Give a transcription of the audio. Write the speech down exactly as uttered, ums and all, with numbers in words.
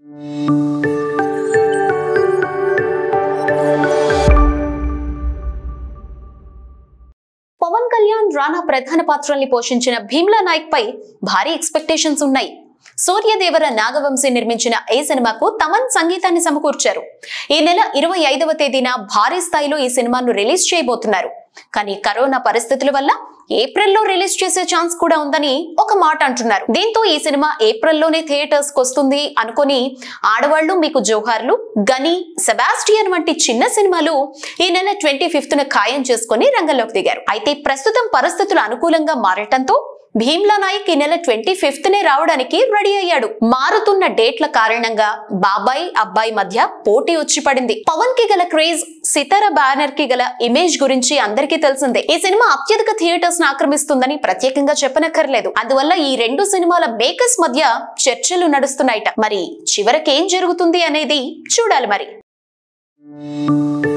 పవన్ కళ్యాణ్ రానా ప్రధాన పాత్రల్ని పోషించిన భీమ్లా నాయక్ పై భారీ ఎక్స్పెక్టేషన్స్ ఉన్నాయి. సూర్యదేవర నాగవంశీ నిర్మించిన ఈ సినిమాకు తమన్ సంగీతాన్ని సమకూర్చారు. ఈ నెల ఇరవై ఐదవ తేదీన భారీ స్థాయిలో ఈ సినిమాను రిలీజ్ చేయబోతున్నారు. కానీ కరోనా పరిస్థితుల వల్ల ఏప్రిల్లో రిలీజ్ చేసే ఛాన్స్ కూడా ఉందని ఒక మాట అంటున్నారు. దీంతో ఈ సినిమా ఏప్రిల్లోనే థియేటర్స్ కు వస్తుంది అనుకుని ఆడవాళ్లు మీకు జోహార్లు, గని, సెబాస్టియన్ వంటి చిన్న సినిమాలు ఈ నెల ట్వంటీ ఫిఫ్త్ న ఖాయం చేసుకుని రంగంలోకి దిగారు. అయితే ప్రస్తుతం పరిస్థితులు అనుకూలంగా మారటంతో భీమ్లా నాయక్ ఈ నెల ట్వంటీ ఫిఫ్త్ నే రావడానికి రెడీ అయ్యాడు. మారుతున్న డేట్ల కారణంగా బాబాయ్ అబ్బాయి మధ్య పోటీ వచ్చి పడింది. పవన్ కి గల క్రేజ్, సితార బ్యానర్ కి గల ఇమేజ్ గురించి అందరికీ తెలిసిందే. ఈ సినిమా అత్యధిక థియేటర్స్ ను ఆక్రమిస్తుందని ప్రత్యేకంగా చెప్పనక్కర్లేదు. అందువల్ల ఈ రెండు సినిమాల మేకర్స్ మధ్య చర్చలు నడుస్తున్నాయట. మరి చివరికి ఏం జరుగుతుంది అనేది చూడాలి మరి.